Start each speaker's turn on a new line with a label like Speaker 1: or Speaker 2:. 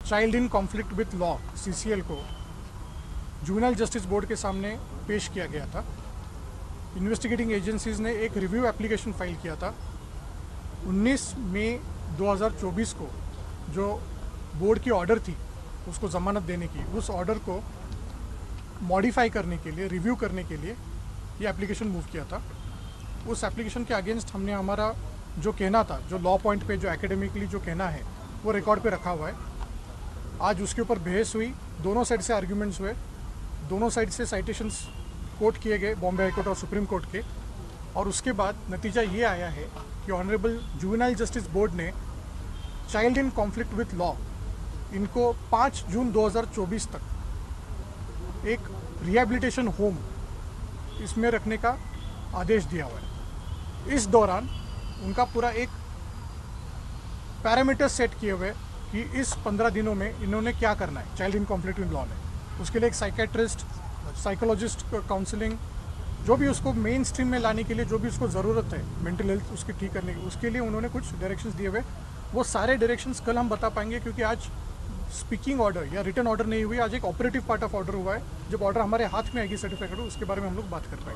Speaker 1: Child in conflict with law (CCL) को juvenile justice board के सामने पेश किया गया था। इन्वेस्टिगेटिंग एजेंसीज ने एक रिव्यू एप्लीकेशन फाइल किया था। 19 मई 2024 को जो बोर्ड की ऑर्डर थी उसको ज़मानत देने की, उस ऑर्डर को मॉडिफाई करने के लिए, रिव्यू करने के लिए ये एप्लीकेशन मूव किया था। उस एप्लीकेशन के अगेंस्ट हमने हमारा जो कहना था, जो लॉ पॉइंट पे जो एकेडमिकली जो कहना है वो रिकॉर्ड पे रखा हुआ है। आज उसके ऊपर बहस हुई, दोनों साइड से आर्ग्यूमेंट्स हुए, दोनों साइड से साइटेशंस कोर्ट किए गए, बॉम्बे हाई कोर्ट और सुप्रीम कोर्ट के, और उसके बाद नतीजा ये आया है कि ऑनरेबल जुवेनाइल जस्टिस बोर्ड ने child in conflict with law इनको 5 जून 2024 तक एक रिहैबिलिटेशन होम इसमें रखने का आदेश दिया हुआ है। इस दौरान उनका पूरा एक पैरामीटर सेट किए हुए कि इस 15 दिनों में इन्होंने क्या करना है child in conflict with law में। उसके लिए एक साइकेट्रिस्ट, साइकोलॉजिस्ट काउंसलिंग, जो भी उसको मेन स्ट्रीम में लाने के लिए जो भी उसको ज़रूरत है मेंटल हेल्थ उसकी ठीक करने की, उसके लिए उन्होंने कुछ डायरेक्शंस दिए हुए। वो सारे डायरेक्शंस कल हम बता पाएंगे, क्योंकि आज स्पीकिंग ऑर्डर या रिटन ऑर्डर नहीं हुई, आज एक ऑपरेटिव पार्ट ऑफ ऑर्डर हुआ है। जब ऑर्डर हमारे हाथ में आएगी सर्टिफाइड, उसके बारे में हम लोग बात कर पाएंगे।